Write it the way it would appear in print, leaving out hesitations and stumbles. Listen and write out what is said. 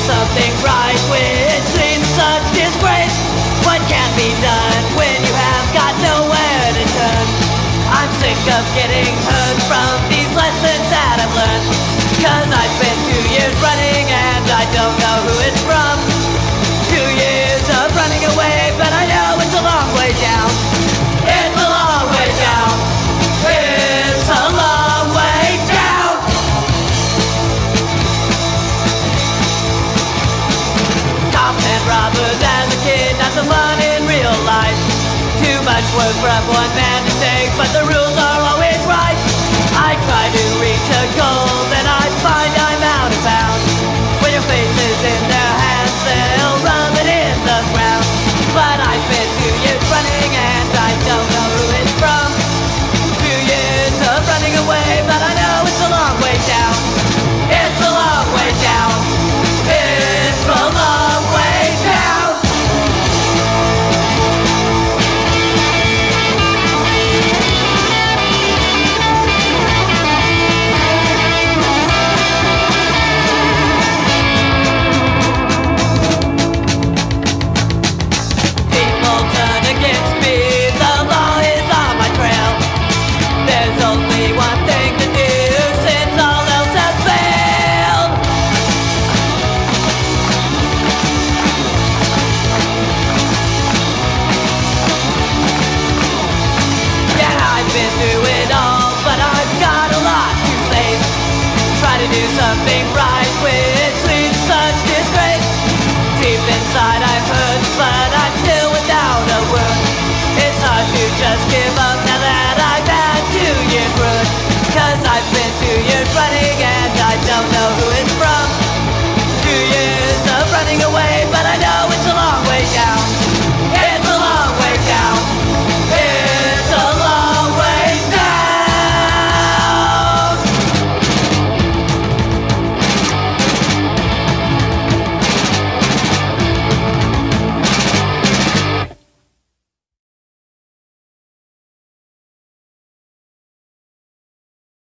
something right, which seems such disgrace. What can be done when you have got nowhere to turn? I'm sick of getting hurt from these lessons that I've learned, 'cause I spent 2 years running and I don't know who it's from. 2 years of running away, but I know it's a long way down. It's a long way down. It's a long way down. Cops and robbers as a kid, not so fun in real life. Too much work for one man to take, but the rules are always right. I try to reach a goal, then I find I'm out of bounds. When your face is in their hands, they'll rub it in the ground. But I spent 2 years running and I don't know who it's from. 2 years of running away, but I know it's a long way down. It's a long way down. It's a long way down. People turn against me, the law is on my trail. There's only one thing to do since all else has failed. Yeah, I've been through it all, but I've got a lot to face. Try to do something right with